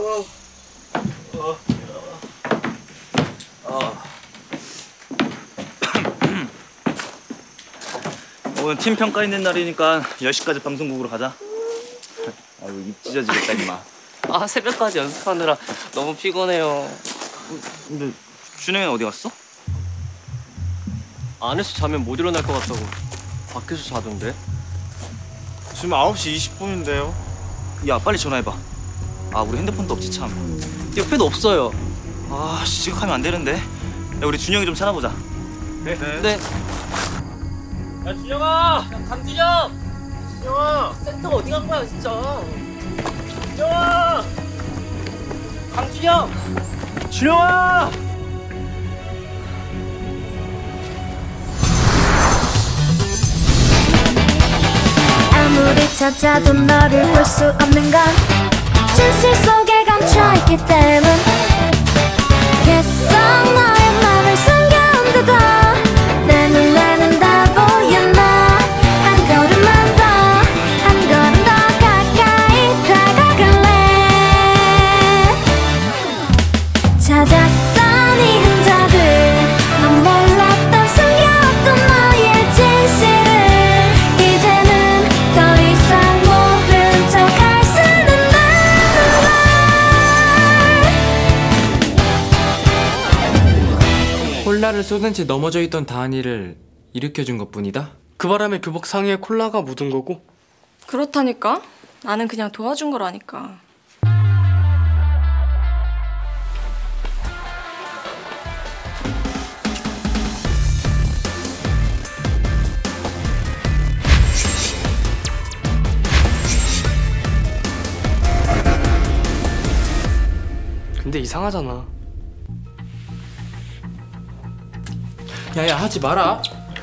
오늘 팀 평가 있는 날이니까 10시까지 방송국으로 가자. 아유, 입 찢어지겠다 임마. 아, 새벽까지 연습하느라 너무 피곤해요. 근데 준영이는 어디 갔어? 안에서 자면 못 일어날 것 같다고 밖에서 자던데. 지금 9시 20분인데요. 야, 빨리 전화해봐. 아, 우리 핸드폰도 없지 참. 옆에도 없어요. 아, 지각하면 안 되는데. 야, 우리 준영이 좀 찾아보자. 네. 야, 준영아! 야, 강준영! 준영아! 센터가 어디 간 거야, 진짜? 준영아! 강준영! 준영아! 아무리 찾아도 너를 볼 수 없는 건 진실 속에 감춰있기 때문이겠어. 너의 맘을 숨겨온데도 내 눈에는 다 보여. 너 한 걸음만 더, 한 걸음 더 가까이 다가갈래. 찾았어 네 흔적을. 넌 몰랐던 숨겨왔던 너의 진실을. 이제는 더 이상 모른 척 할 수는 없는 걸. 콜라를 쏟은 채 넘어져 있던 다한이를 일으켜준 것뿐이다? 그 바람에 교복 상의에 콜라가 묻은 거고. 그렇다니까? 나는 그냥 도와준 거라니까. 근데 이상하잖아. 야야, 하지 마라.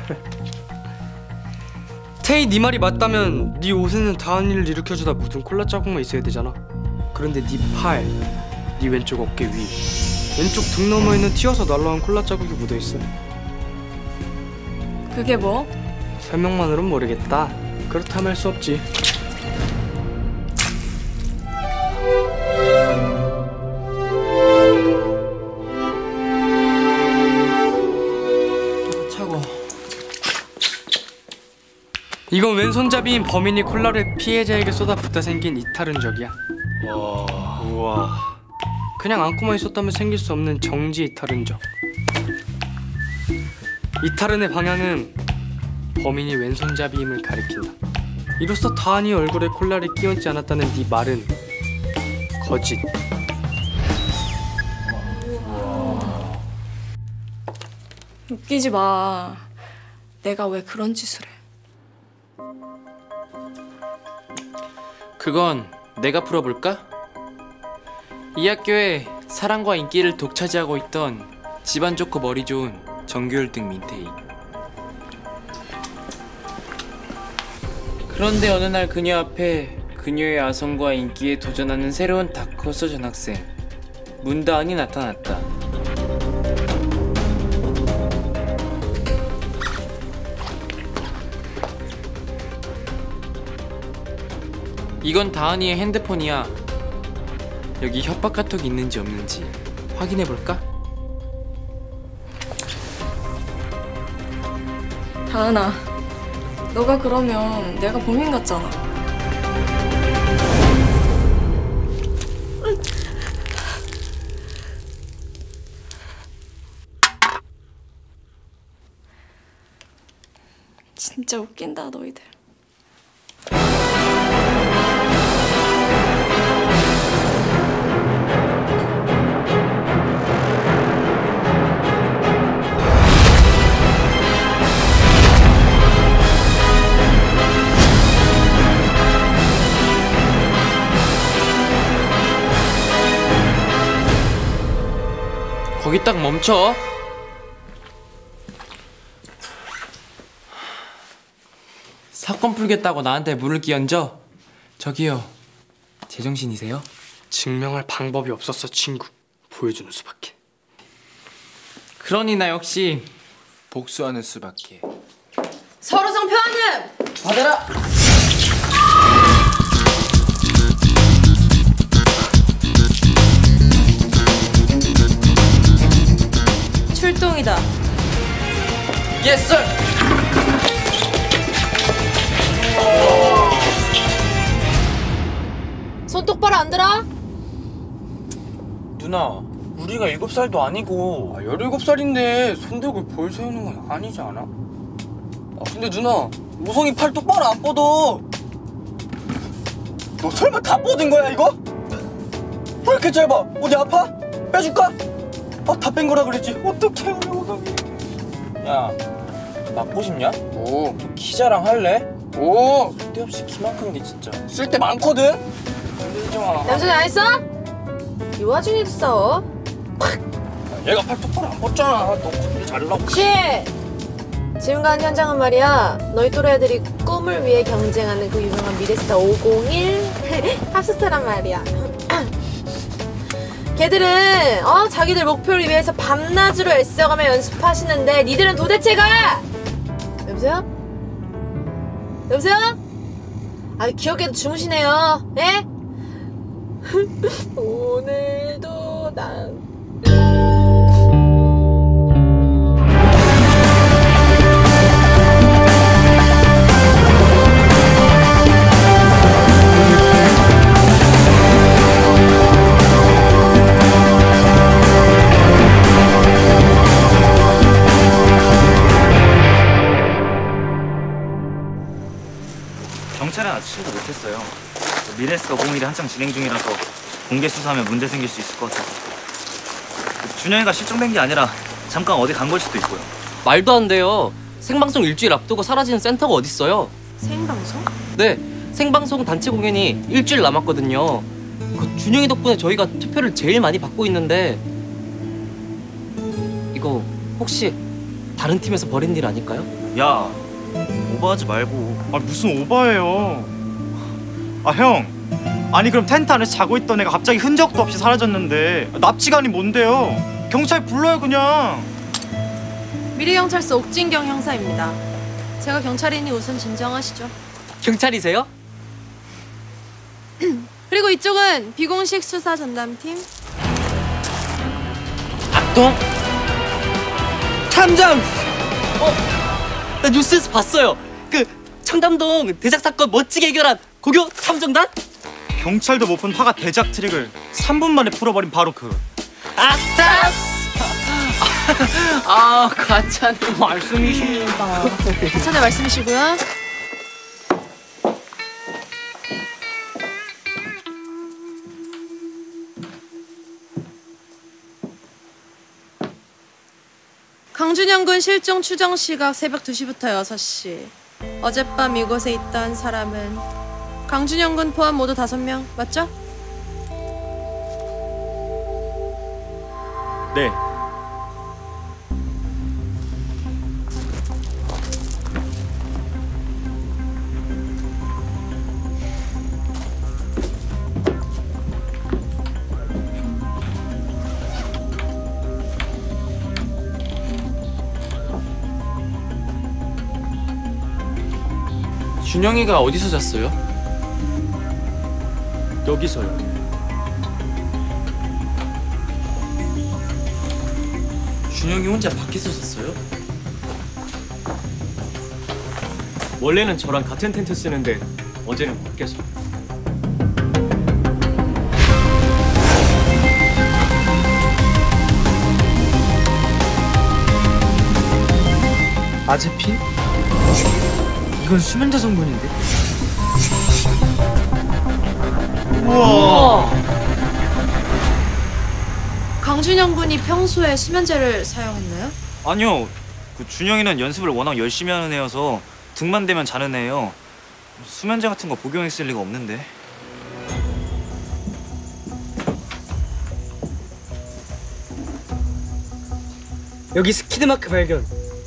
태희 네 말이 맞다면 네 옷에는 다한이를 일으켜주다 묻은 콜라 자국만 있어야 되잖아. 그런데 네 팔, 네 왼쪽 어깨 위, 왼쪽 등 너머에는 튀어서 날라온 콜라 자국이 묻어있어. 그게 뭐? 설명만으로는 모르겠다. 그렇다면 할 수 없지. 이건 왼손잡이인 범인이 콜라를 피해자에게 쏟아붓다 생긴 이탈 흔적이야. 우와. 그냥 안고만 있었다면 생길 수 없는 정지 이탈 흔적. 이탈은의 방향은 범인이 왼손잡이임을 가리킨다. 이로써 다한이 얼굴에 콜라를 끼얹지 않았다는 네 말은 거짓. 웃기지 마. 내가 왜 그런 짓을 해? 그건 내가 풀어볼까? 이 학교에 사랑과 인기를 독차지하고 있던 집안 좋고 머리 좋은 전교 1등 민태희. 그런데 어느 날 그녀 앞에 그녀의 아성과 인기에 도전하는 새로운 다크호스 전학생 문다은이 나타났다. 이건 다은이의 핸드폰이야. 여기 협박 카톡이 있는지 없는지 확인해볼까? 다은아, 너가 그러면 내가 범인 같잖아. 진짜 웃긴다 너희들. 거기 딱 멈춰. 사건 풀겠다고 나한테 물을 끼얹어? 저기요, 제정신이세요? 증명할 방법이 없었어 친구. 보여주는 수밖에. 그러니 나 역시 복수하는 수밖에. 서로성 표하는! 받아라! 손 똑바로 안 들어? 누나, 우리가 7살도 아니고 17살인데 손 들고 볼 세우는 건 아니지 않아? 근데 누나, 모성이 팔 똑바로 안 뻗어. 너 설마 다 뻗은 거야 이거? 왜 이렇게 짧아? 어디 아파? 빼줄까? 다 뺀 거라 그랬지. 어떡해 우리 모성이. 야, 맞고 싶냐? 오, 키자랑 할래? 오, 쓸데없이 키만 큰 게 진짜. 쓸 때 많거든? 흔들지 마. 남자들 안 했어? 이 와중에도 싸워? 얘가 팔 똑바로 안 뻗잖아. 너 컨트롤 잘하려고. 시! 지금 간 현장은 말이야, 너희 또래 애들이 꿈을 위해 경쟁하는 그 유명한 미래스타 501 합숙사란 말이야. 걔들은 자기들 목표를 위해서 밤낮으로 애써가며 연습하시는데 니들은 도대체가 여보세요? 여보세요? 귀엽게도 주무시네요. 예? 오늘도 난 경찰은 아직 신고 못했어요. 미래스타 501이 한창 진행 중이라서 공개 수사하면 문제 생길 수 있을 것 같아서. 준영이가 실종된 게 아니라 잠깐 어디 간 걸 수도 있고요. 말도 안 돼요. 생방송 일주일 앞두고 사라지는 센터가 어딨어요? 생방송? 네, 생방송 단체 공연이 일주일 남았거든요. 그 준영이 덕분에 저희가 투표를 제일 많이 받고 있는데 이거 혹시 다른 팀에서 벌인 일 아닐까요? 야, 오버하지 말고. 무슨 오바예요. 형, 아니 그럼 텐트 안에서 자고 있던 애가 갑자기 흔적도 없이 사라졌는데 납치관이 뭔데요? 경찰 불러요 그냥. 미래경찰서 옥진경 형사입니다. 제가 경찰이니 우선 진정하시죠. 경찰이세요? 그리고 이쪽은 비공식 수사 전담팀. 악동? 탐정! 나 뉴스에서 봤어요. 그 청담동 대작 사건 멋지게 해결한 고교 탐정단? 경찰도 못 본 화가 대작 트릭을 3분 만에 풀어버린 바로 그. 악당! 가찬이 말씀이십니다. 가찬의 말씀이시고요. 강준영 군 실종 추정 시각 새벽 2시부터 6시. 어젯밤 이곳에 있던 사람은 강준영 군 포함 모두 5명, 맞죠? 네. 준영이가 어디서 잤어요? 여기서요. 준영이 혼자 밖에서 잤어요? 원래는 저랑 같은 텐트 쓰는데 어제는 밖에서. 아제핀? 이건 수면제 성분인데? 우와. 강준영 군이 평소에 수면제를 사용했나요? 아니요, 그 준영이는 연습을 워낙 열심히 하는 애여서 등만 대면 자는 애예요. 수면제 같은 거 복용했을 리가 없는데. 여기 스키드마크 발견.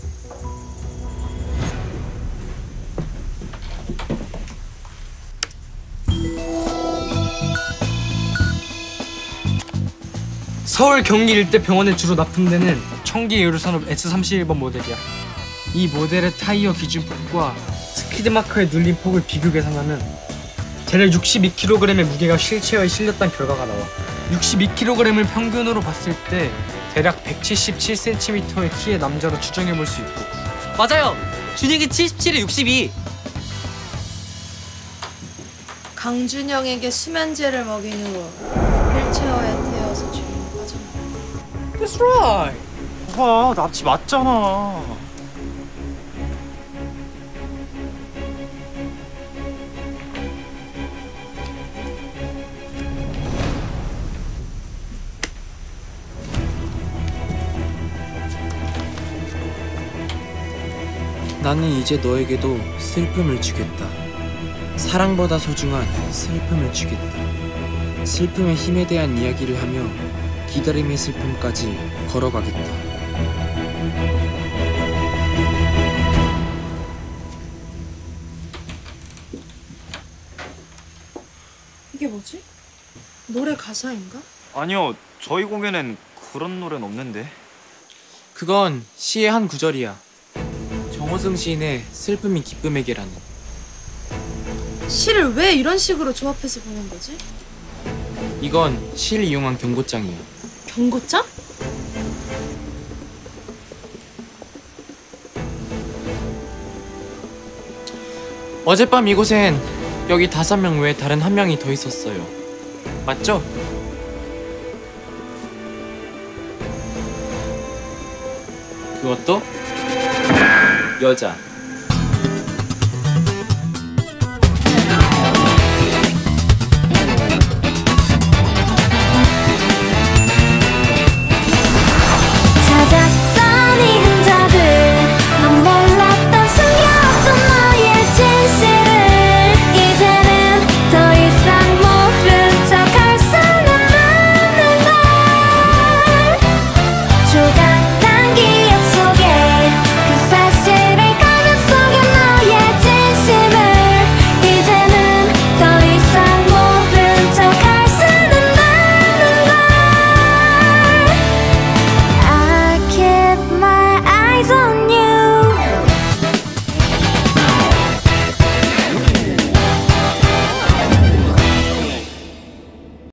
서울 경기 일대 병원에 주로 납품되는 청기 에어로산업 S31번 모델이야. 이 모델의 타이어 기준폭과 스피드마커에 눌린 폭을 비교 계산하면 대략 62kg의 무게가 휠체어에 실렸다는 결과가 나와. 62kg을 평균으로 봤을 때 대략 177cm의 키의 남자로 추정해볼 수 있고. 맞아요. 준영이 77에 62. 강준영에게 수면제를 먹인 후 휠체어에 태워서 주인이 빠져나갔다. That's right. 봐봐, 납치 맞잖아. 나는 이제 너에게도 슬픔을 주겠다. 사랑보다 소중한 슬픔을 주겠다. 슬픔의 힘에 대한 이야기를 하며 기다림의 슬픔까지 걸어가겠다. 이게 뭐지? 노래 가사인가? 아니요, 저희 공연엔 그런 노래는 없는데. 그건 시의 한 구절이야. 정호승 시인의 슬픔이 기쁨에게라는. 시를 왜 이런 식으로 조합해서 보낸 거지? 이건 시를 이용한 경고장이야. 경고장? 어젯밤 이곳엔 여기 5명 외에 다른 1명이 더 있었어요. 맞죠? 그것도 여자.